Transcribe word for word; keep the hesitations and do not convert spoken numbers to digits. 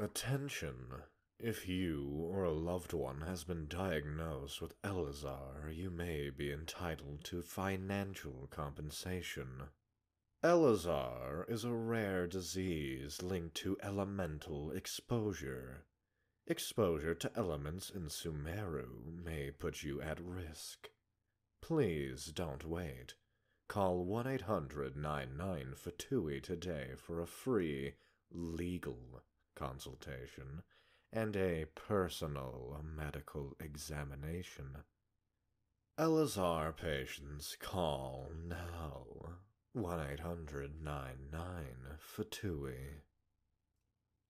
Attention! If you or a loved one has been diagnosed with Eleazar, you may be entitled to financial compensation. Eleazar is a rare disease linked to elemental exposure. Exposure to elements in Sumeru may put you at risk. Please don't wait. Call one eight hundred nine nine Fatui today for a free, legal consultation and a personal medical examination. Eleazar patients, call now. one eight hundred nine nine Fatui.